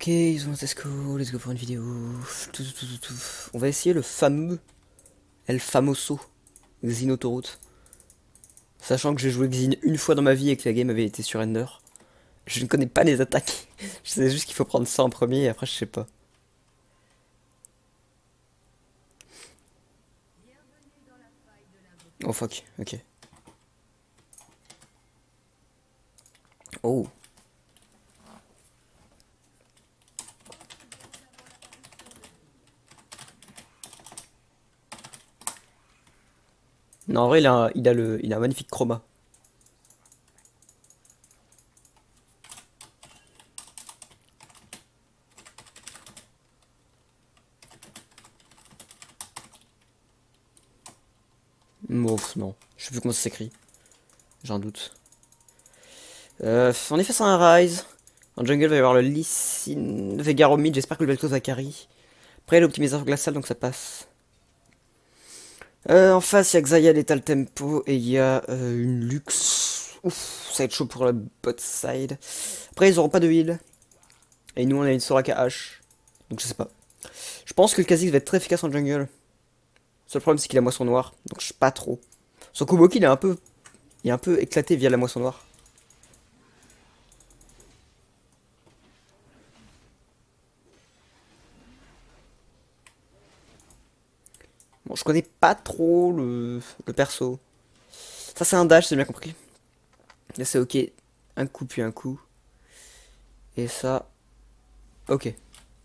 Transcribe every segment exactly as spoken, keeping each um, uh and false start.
Ok, ils ont let's go, let's go pour une vidéo. Tout, tout, tout, tout. On va essayer le fameux El Famoso Xinotoroute. Sachant que j'ai joué Xin une fois dans ma vie et que la game avait été sur Ender. Je ne connais pas les attaques. Je sais juste qu'il faut prendre ça en premier et après je sais pas. Oh fuck, ok. Oh. Non, en vrai, il a, un- il a, le, il a un magnifique chroma. Mouf, non. Je sais plus comment ça s'écrit. J'ai un doute. Euh, en effet, c'est un Rise. En jungle, il va y avoir le Lee Sin, Veigar au mid. J'espère que le Vel'Koz va carry. Après, l'optimisation glaciale, donc ça passe. Euh, en face, il y a Xayah Lethal Tempo et il y a euh, une Lux. Ouf, ça va être chaud pour la bot side. Après, ils auront pas de heal. Et nous, on a une Soraka H. Donc, je sais pas. Je pense que le Kha'Zix va être très efficace en jungle. Seul problème, c'est qu'il a moisson noire. Donc, je sais pas trop. Son Kuboki, il est un peu, il est un peu éclaté via la moisson noire. Bon, je connais pas trop le, le perso. Ça, c'est un dash, j'ai bien compris. Là, c'est ok. Un coup, puis un coup. Et ça, ok.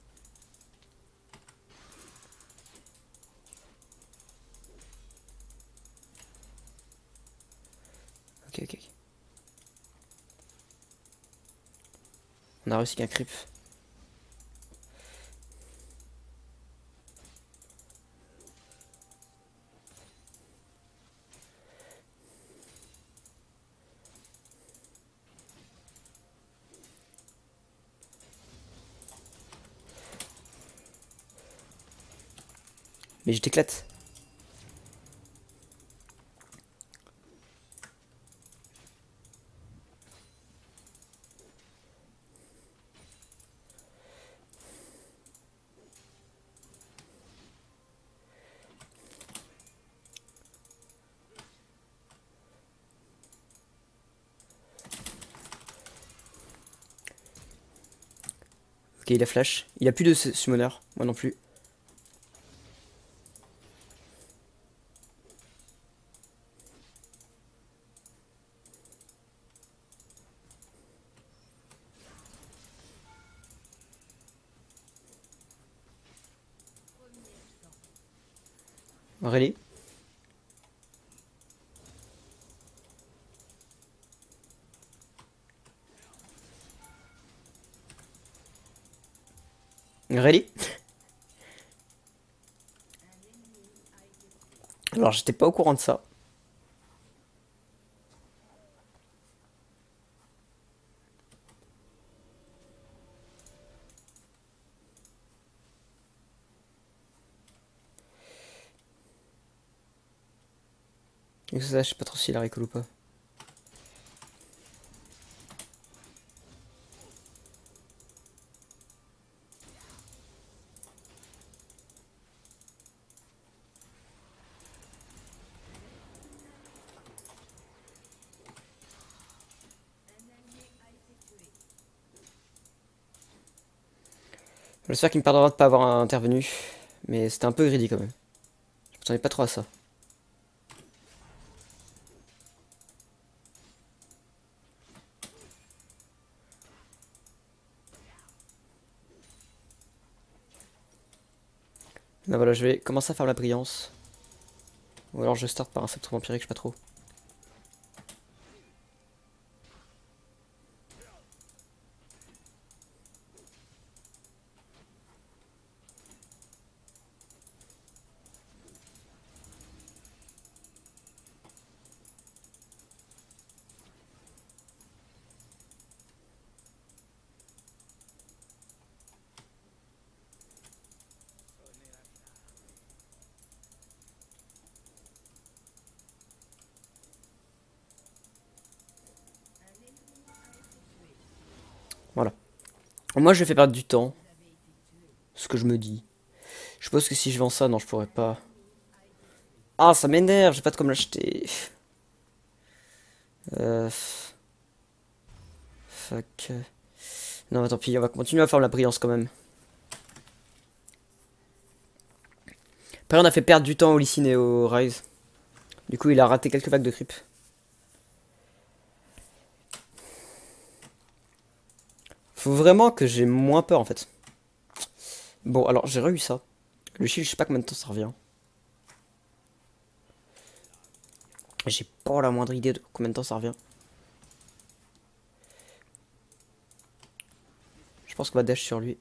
Ok, ok. On a réussi qu'un creep. Mais je t'éclate. Ok, il a flash. Il a plus de summoner. Moi non plus. Really? Really? Alors, j'étais pas au courant de ça. Et ça, je sais pas trop s'il a recall ou pas. J'espère qu'il me pardonnera de pas avoir intervenu. Mais c'était un peu greedy quand même. Je m'attendais pas trop à ça. Là voilà, je vais commencer à faire la brillance. Ou alors je start par un sceptre vampirique, je sais pas trop. Voilà. Moi, je fais perdre du temps. Ce que je me dis. Je suppose que si je vends ça, non, je pourrais pas. Ah, ça m'énerve, j'ai pas de quoi me l'acheter. Euh... Fuck. Non, tant pis, on va continuer à faire la brillance quand même. Après, on a fait perdre du temps au Lee et au Rise. Du coup, il a raté quelques vagues de creep. Faut vraiment que j'ai moins peur en fait. Bon, alors j'ai re-eu ça. Le shield, je sais pas combien de temps ça revient. J'ai pas la moindre idée de combien de temps ça revient. Je pense qu'on va dash sur lui.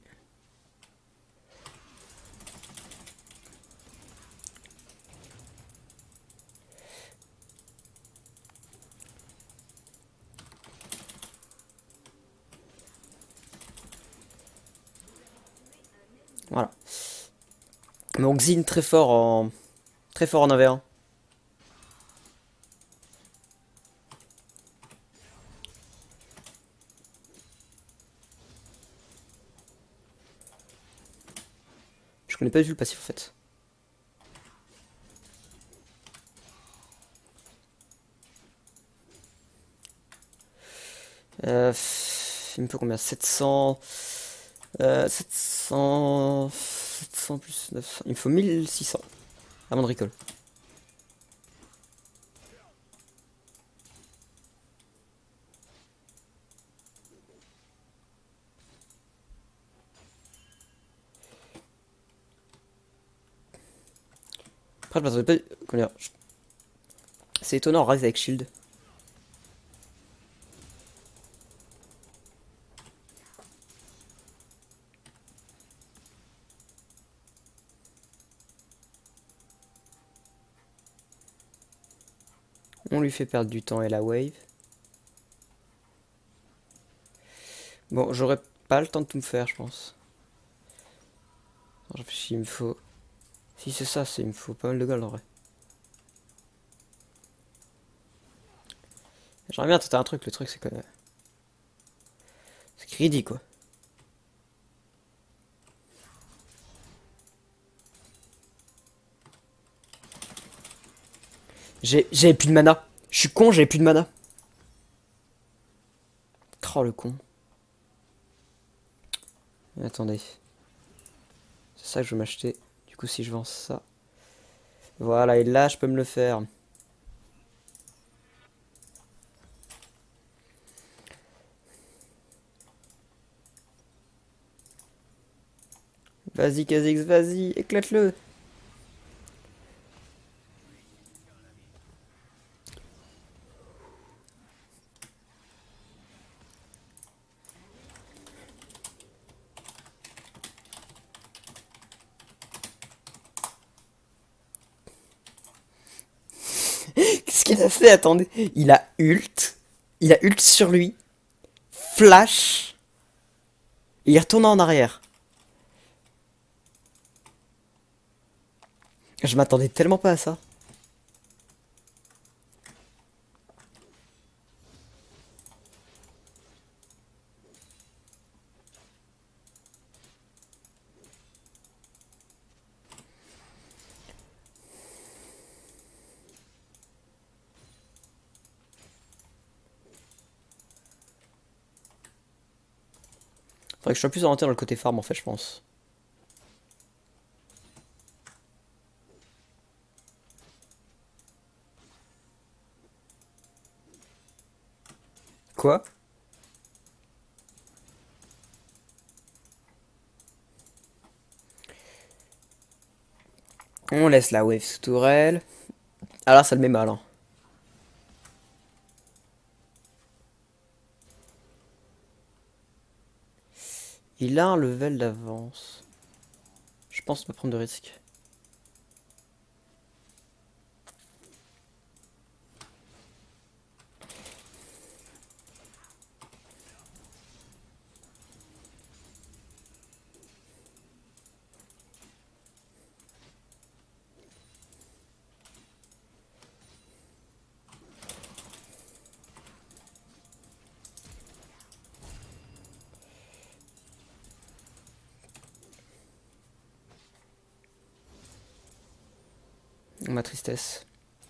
Voilà. Donc Xin très fort en très fort en un v un. Je connais pas du tout le passif en fait. Euh, il me faut combien? sept cents. Euh, sept cents. sept cents plus neuf cents. Il me faut mille six cents avant de recall. Après, je m'attendais pas. Comment dire, je- C'est étonnant, Rise avec shield. On lui fait perdre du temps et la wave. Bon, j'aurais pas le temps de tout me faire, je pense. Je réfléchis, il me faut. Si c'est ça, c'est il me faut pas mal de gold en vrai. J'aimerais bien tenter un truc, le truc c'est que. C'est greedy quoi. J'ai j'avais plus de mana. Je suis con, j'avais plus de mana. Oh le con. Attendez. C'est ça que je veux m'acheter. Du coup si je vends ça. Voilà, et là je peux me le faire. Vas-y Kha'Zix, vas-y, éclate-le. Qu'est-ce qu'il a fait? Attendez. Il a ult. Il a ult sur lui. Flash. Et il retourne en arrière. Je m'attendais tellement pas à ça. Faudrait que je sois plus orienté dans le côté farm en fait, je pense. Quoi? On laisse la wave sous tourelle. Ah là, ça le met mal. Hein. Il a un level d'avance. Je pense pas prendre de risque. Ma tristesse.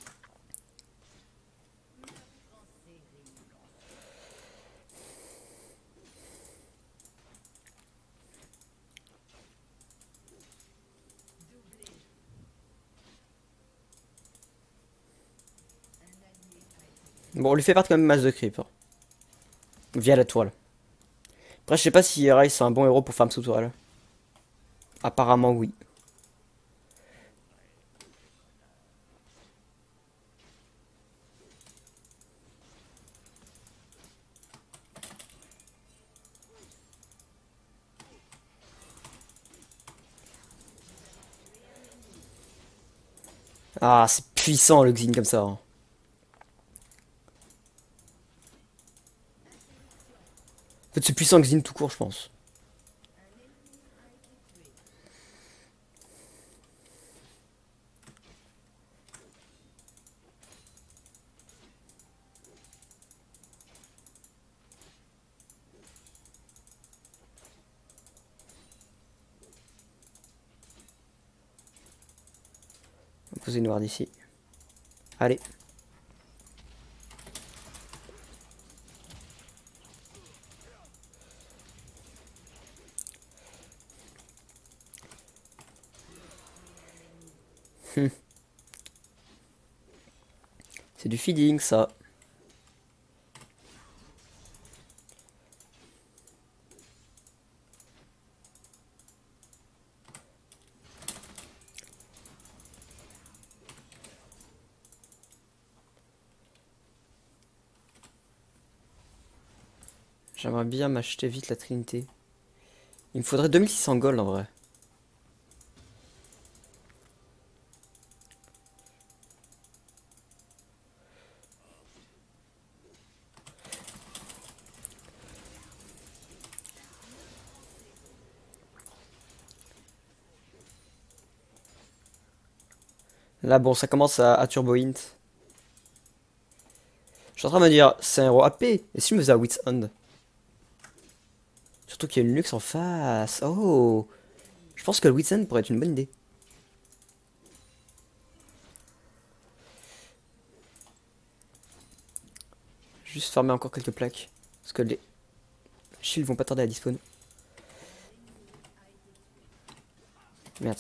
Bon, on lui fait perdre quand même masse de creep. Hein. Via la toile. Après, je sais pas si Rai c'est un bon héros pour farm sous toile. Apparemment, oui. Ah, c'est puissant le Xin comme ça. Hein. En fait, c'est puissant que Xin tout court, je pense. On va poser noir d'ici. Allez. Hum. C'est du feeding, ça. J'aimerais bien m'acheter vite la Trinité. Il me faudrait deux mille six cents gold en vrai. Là, bon, ça commence à, à turbo int. Je suis en train de me dire, c'est un héros A P. Et si je me faisais à Wit's End? Surtout qu'il y a une luxe en face. Oh! Je pense que le Wit's End pourrait être une bonne idée. Juste farmer encore quelques plaques. Parce que les shields vont pas tarder à dispawn. Merde.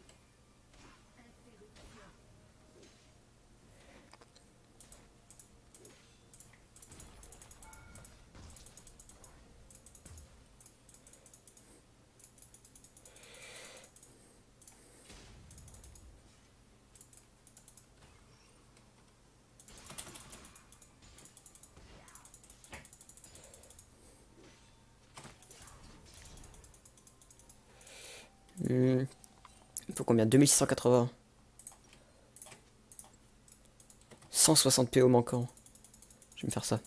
Hmm. Il faut combien? deux mille six cent quatre-vingts. cent soixante P O manquant. Je vais me faire ça.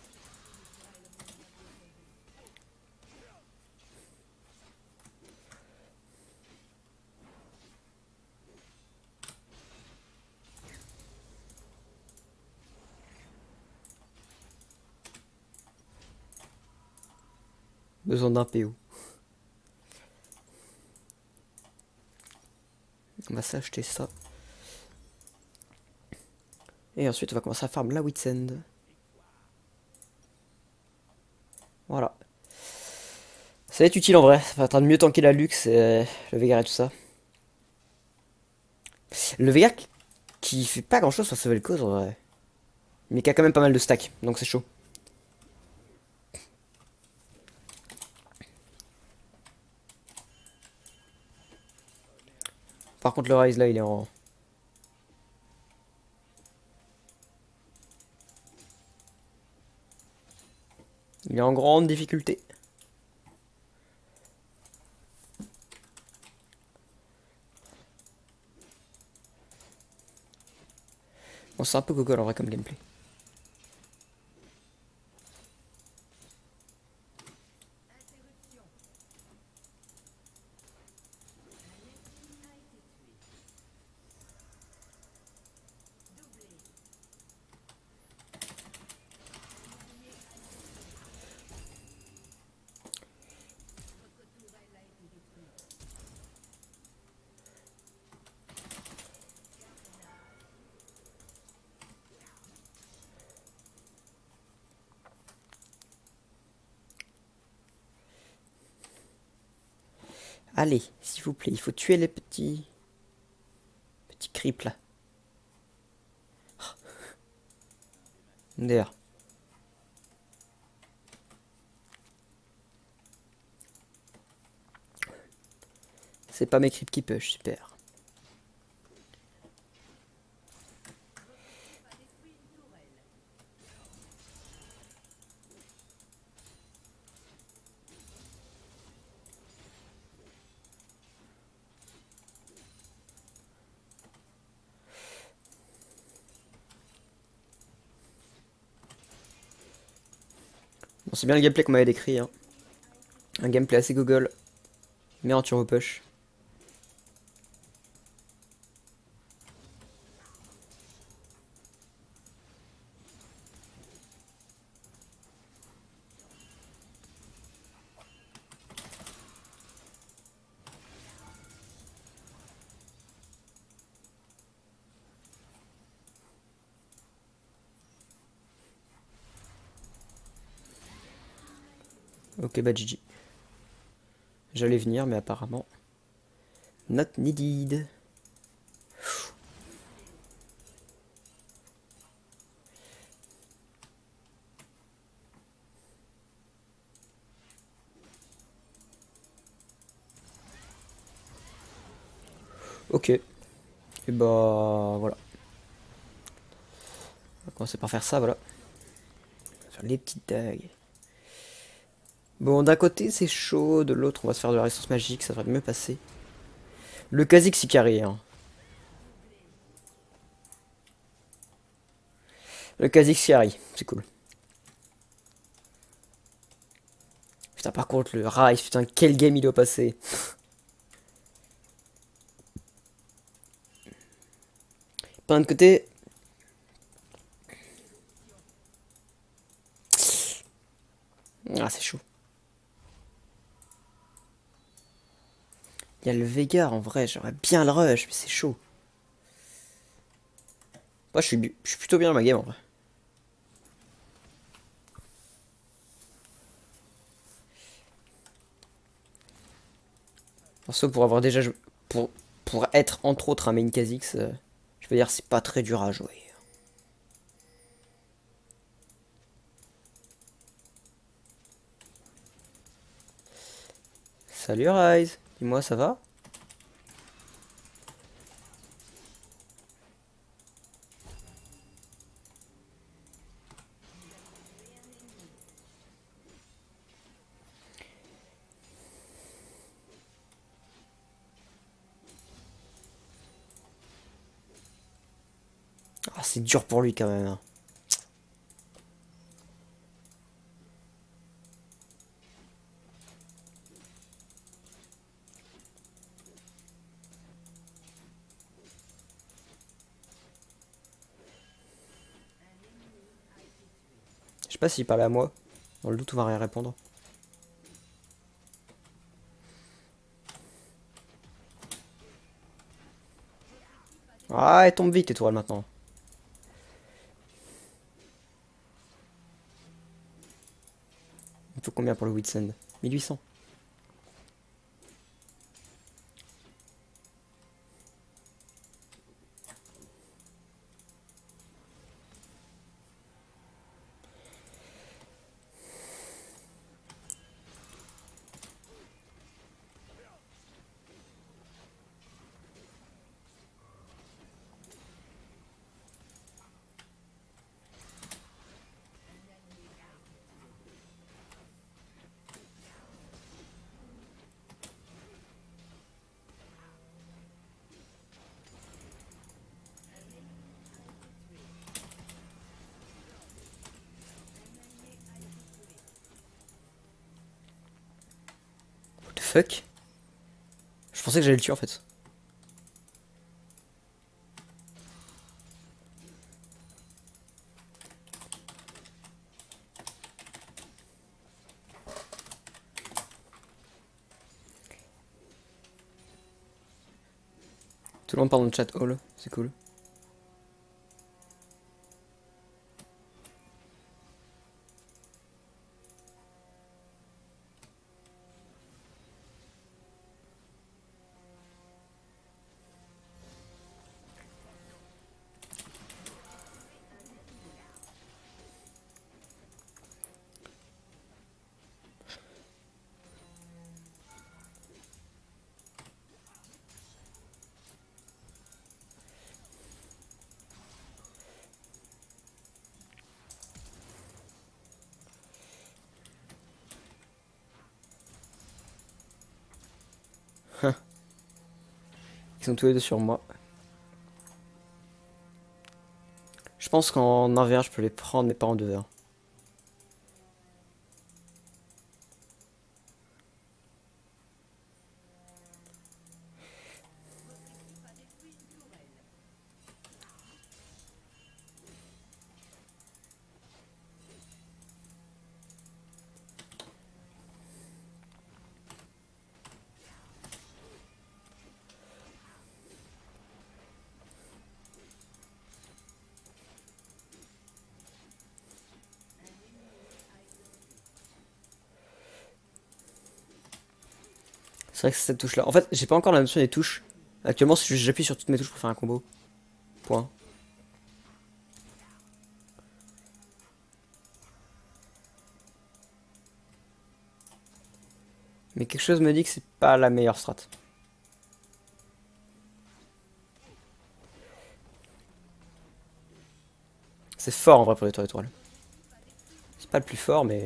Besoin d'un P O. On va s'acheter ça. Et ensuite, on va commencer à farm la Wit's End. Voilà. Ça va être utile en vrai. Ça va être de mieux tanker la luxe et le Veigar et tout ça. Le Veigar qui fait pas grand chose face à cause en vrai. Mais qui a quand même pas mal de stacks. Donc c'est chaud. Par contre, le Rise là, il est en. Il est en grande difficulté. Bon, c'est un peu gogol en vrai comme gameplay. Allez, s'il vous plaît, il faut tuer les petits... Petits creeps là. D'ailleurs. C'est pas mes creeps qui push, super. Bon, c'est bien le gameplay qu'on m'avait décrit. Hein. Un gameplay assez Google, mais en turbo push. Ok, bah G G. J'allais venir, mais apparemment... Not needed. Ok. Et bah... Voilà. On va commencer par faire ça, voilà. Faire les petites dagues. Bon, d'un côté c'est chaud, de l'autre on va se faire de la résistance magique, ça devrait mieux passer. Le Kha'Zix c'est carré, hein. Le Kha'Zix carry, c'est cool. Putain, par contre, le Ryze, putain, quel game il doit passer. D'un côté... Ah, c'est chaud. Il y a le Veigar en vrai, j'aurais bien le rush, mais c'est chaud. Moi, je suis, je suis plutôt bien dans ma game en vrai. Parce pour avoir déjà joué, pour, pour être entre autres un main Kha'Zix, euh, je veux dire, c'est pas très dur à jouer. Salut Ryze, dis-moi ça va? Ah, c'est dur pour lui quand même. Hein. Je sais pas s'il parlait à moi. Dans le doute, on va rien répondre. Ah, elle tombe vite, étoile maintenant. Il faut combien pour le Whitsand? mille huit cents. What the fuck? Je pensais que j'allais le tuer en fait. Tout le monde parle dans le chat hall, c'est cool. Ils sont tous les deux sur moi. Je pense qu'en un v un, je peux les prendre, mais pas en deux v un. C'est vrai que c'est cette touche là. En fait, j'ai pas encore la notion des touches. Actuellement, si j'appuie sur toutes mes touches pour faire un combo. Point. Mais quelque chose me dit que c'est pas la meilleure strat. C'est fort en vrai pour les tours étoiles. C'est pas le plus fort, mais.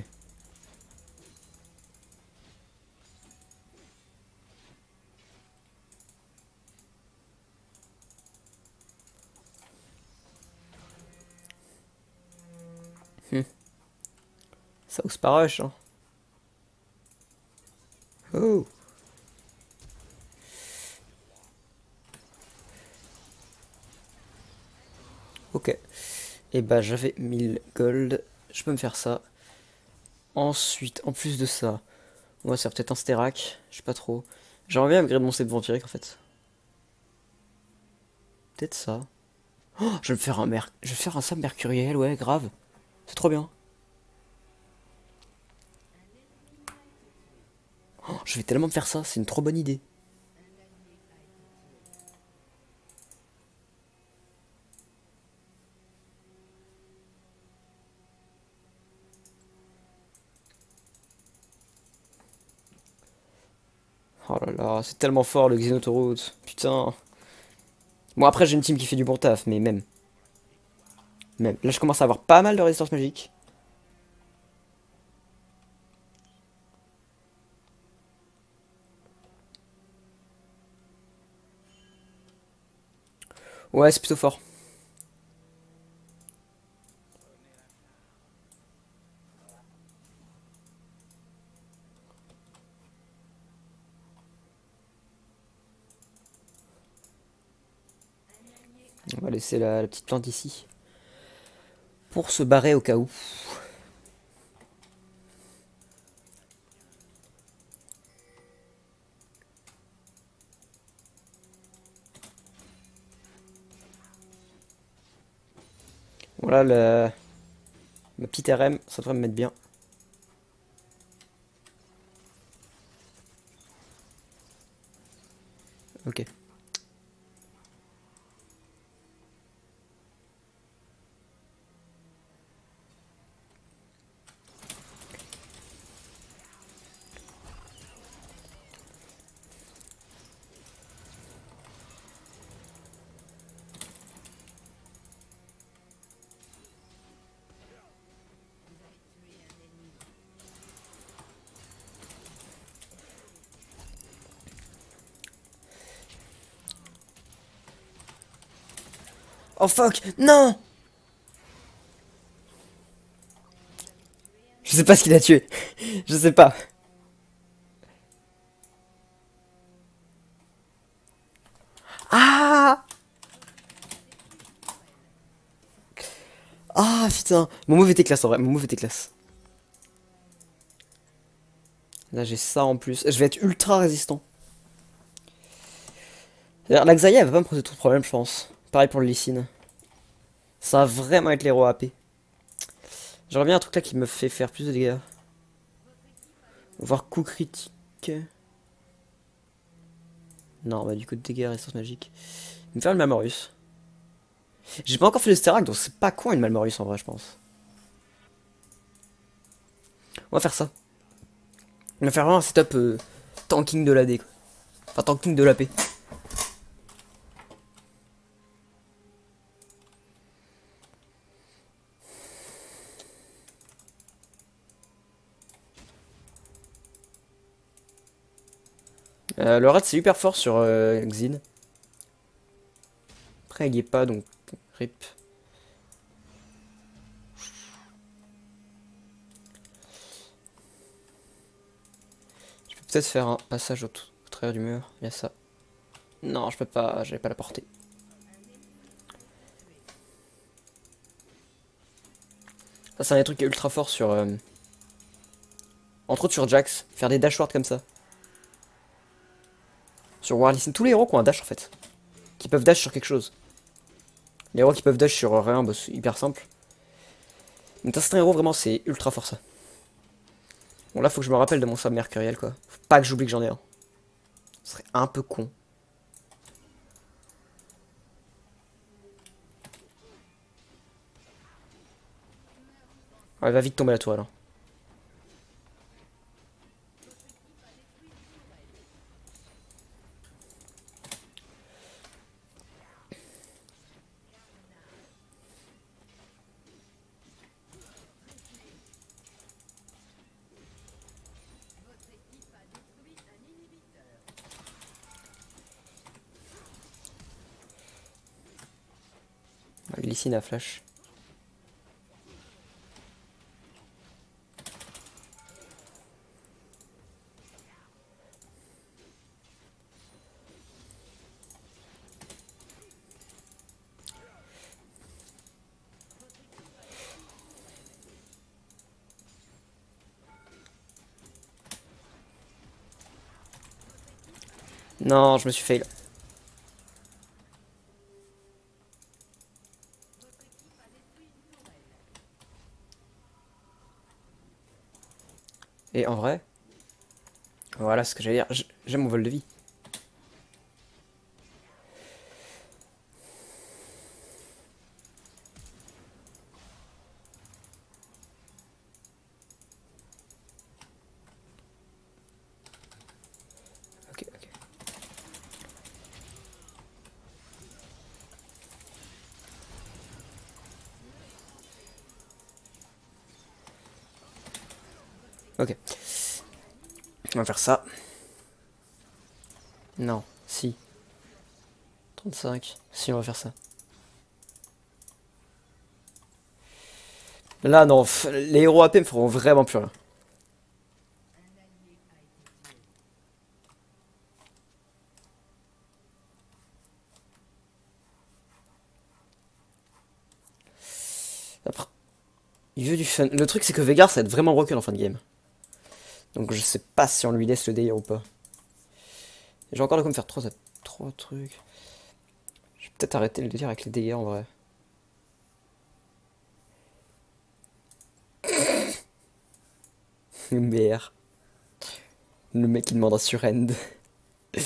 Hum. Ça ose pas rush, hein. Oh! Ok. Et bah j'avais mille gold. Je peux me faire ça. Ensuite, en plus de ça, on va faire peut-être un stérac. Je sais pas trop. J'aimerais bien upgrade mon cep vampirique en fait. Peut-être ça. Oh, je vais me faire un mer... Je vais faire un sable mercuriel, ouais, grave. C'est trop bien. Oh, je vais tellement me faire ça, c'est une trop bonne idée. Oh là là, c'est tellement fort le Xenotauroute. Putain. Bon, après, j'ai une team qui fait du bon taf, mais même. Même. Là, je commence à avoir pas mal de résistance magique. Ouais, c'est plutôt fort. On va laisser la, la petite plante ici. Pour se barrer au cas où. Voilà, le... ma petite R M, ça devrait me mettre bien. Ok. Oh fuck, non! Je sais pas ce qu'il a tué. Je sais pas. Ah! Ah putain. Mon move était classe en vrai, mon move était classe. Là j'ai ça en plus. Je vais être ultra résistant. La Xayah elle va pas me poser trop de problèmes je pense. Pareil pour le Lee Sin. Ça va vraiment être l'héros A P. J'aurais bien un truc là qui me fait faire plus de dégâts. Voir coup critique. Non, bah du coup de dégâts, résistance magique. Il me faire le Malmorus. J'ai pas encore fait le Sterak, donc c'est pas con une Malmorus en vrai, je pense. On va faire ça. On va faire vraiment un setup euh, tanking de l'A D quoi. Enfin tanking de l'A P. Euh, le rat c'est hyper fort sur euh, Xin. Après, il y est pas, donc rip. Je peux peut-être faire un passage au, au travers du mur. Il y a ça. Non, je peux pas, j'avais pas la portée. Ça, c'est un des trucs qui est ultra fort sur... Euh, entre autres sur Jax, faire des dash wards comme ça. Sur Warlison, tous les héros qui ont un dash en fait. Qui peuvent dash sur quelque chose. Les héros qui peuvent dash sur rien, bah, c'est hyper simple. Mais t'as certains héros, vraiment, c'est ultra fort ça. Bon, là, faut que je me rappelle de mon sabre mercuriel, quoi. Faut pas que j'oublie que j'en ai un. Ce serait un peu con. Ouais, va vite tomber la toile. Hein. Glycine à flash. Non, je me suis fail. Et en vrai, voilà ce que j'allais dire. J'aime mon vol de vie. Ok, ok. Ok. On va faire ça. Non, si. trente-cinq. Si, on va faire ça. Là, non, les héros A P me feront vraiment plus rien. Après, il veut du fun. Le truc, c'est que Veigar, ça va être vraiment broken en fin de game. Donc je sais pas si on lui laisse le délire ou pas. J'ai encore de quoi me faire trois, trois trucs. Je vais peut-être arrêter le délire avec les dégâts en vrai. M R. Le mec qui demande un surend. Je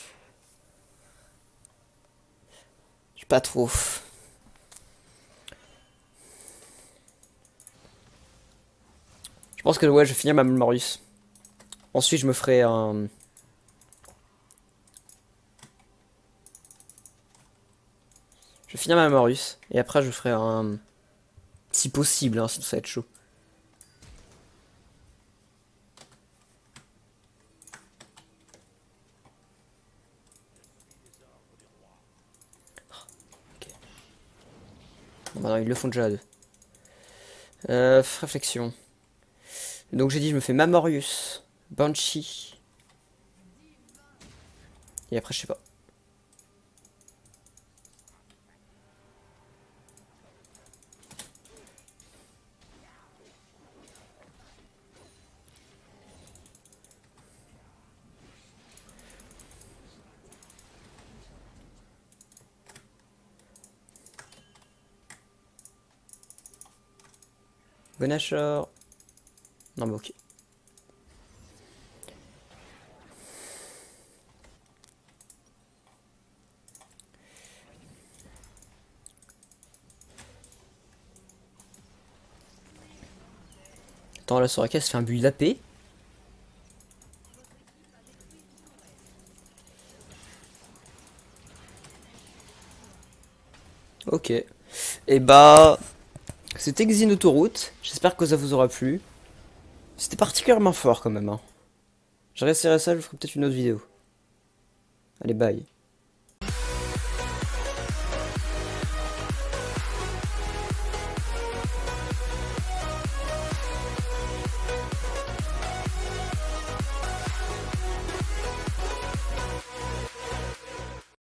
sais pas trop. Je pense que ouais, je vais finir ma Marius. Ensuite, je me ferai un... Je vais finir ma Marius. Et après, je ferai un... Si possible, hein, sinon ça va être chaud. Okay. Bon, bah non, ils le font déjà à deux. Euh, réflexion. Donc j'ai dit, je me fais Mamorius, Banshee. Et après, je sais pas. Gonachor. Non, mais ok. Attends, la Soraka se fait un build A P. Ok. Et bah... C'était Xin Autoroute. J'espère que ça vous aura plu. C'était particulièrement fort quand même. Hein. Je resterai ça, je ferai peut-être une autre vidéo. Allez, bye.